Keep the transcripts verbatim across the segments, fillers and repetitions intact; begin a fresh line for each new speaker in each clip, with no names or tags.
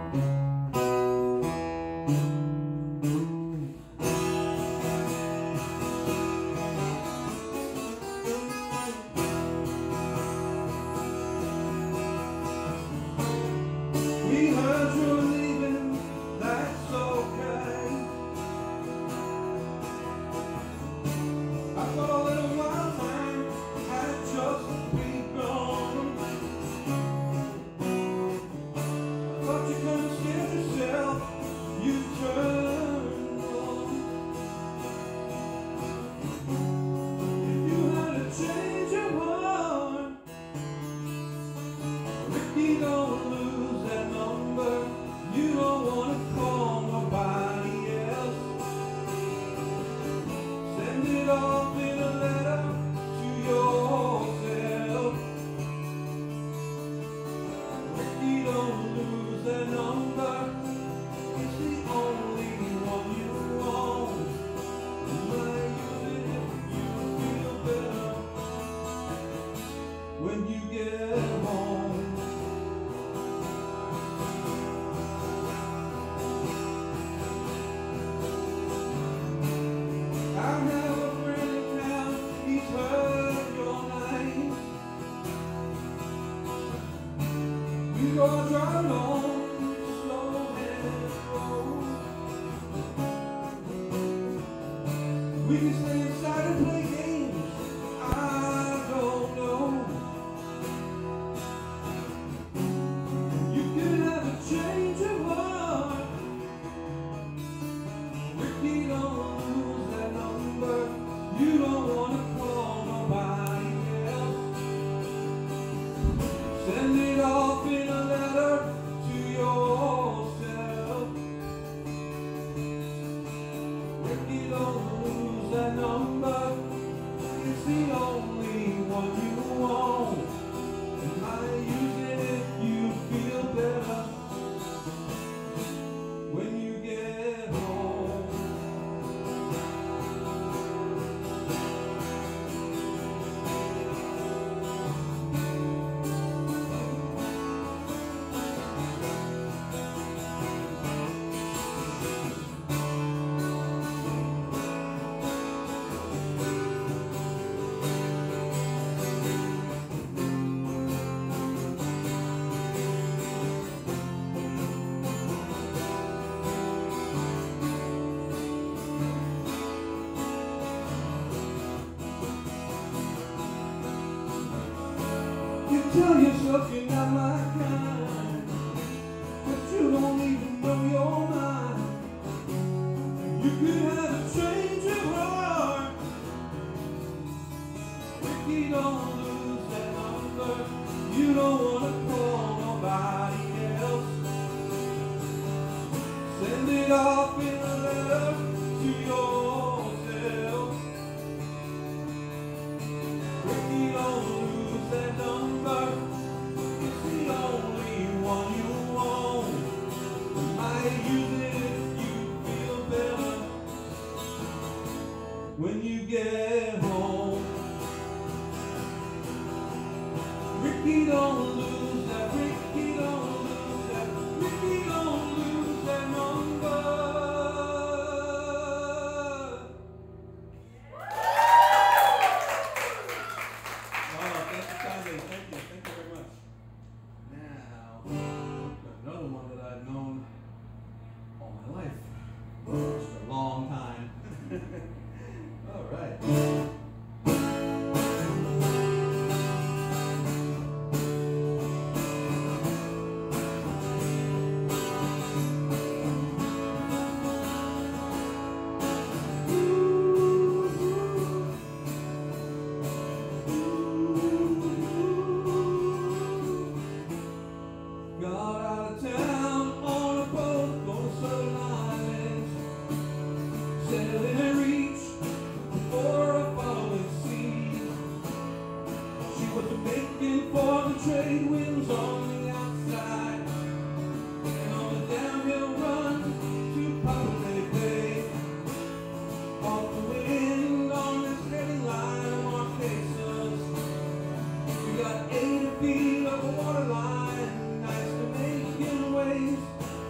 We heard you're leaving, that's okay. I thought a little while time had just begun. I thought you couldn't stand yourself, you turned on. If you had to change your heart, Ricky, don't lose that number. You don't want to call nobody else. Send it off in a letter to yourself. Ricky, don't lose that number. It's the only one you want. You might use it if you feel better when you get home. I have a friend in town, he's heard your name. We go driving on slow and road. We can stay inside and play games, I don't know. You can have a change of heart. Ricky, don't lose that number. You don't want to call nobody else. Send it off in a letter to yourself. Ricky, don't lose that number. It's the only one you want. And might use it if you feel better when you get home. You tell yourself you're not my kind, but you don't even know your mind. You could have a change of heart. Ricky, don't lose that number. You don't want to call nobody else. Send it off in a letter to yourself. Ricky, don't lose that number. It's the only one you want. You might use it if you feel better when you get home. Ricky, don't lose that. Ricky, don't lose that. Ricky, don't lose that number. Oh, thank you kindly. Thank you. Thank you very much. Now, another one that I've known all my life. Just a long time. All right. Got out of town on a boat, going to certain islands, sailing and reach for a following sea. She was making for the trade winds on the outside, and on the downhill run to Populated Bay. Off the wind on this heading line of Marquesas, we got eighty feet of water line. Nice to making waves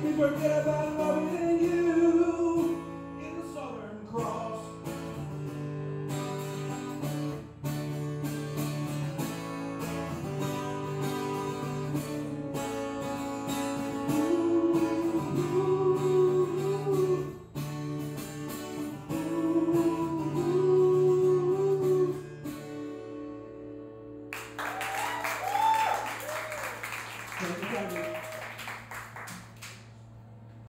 We forget about what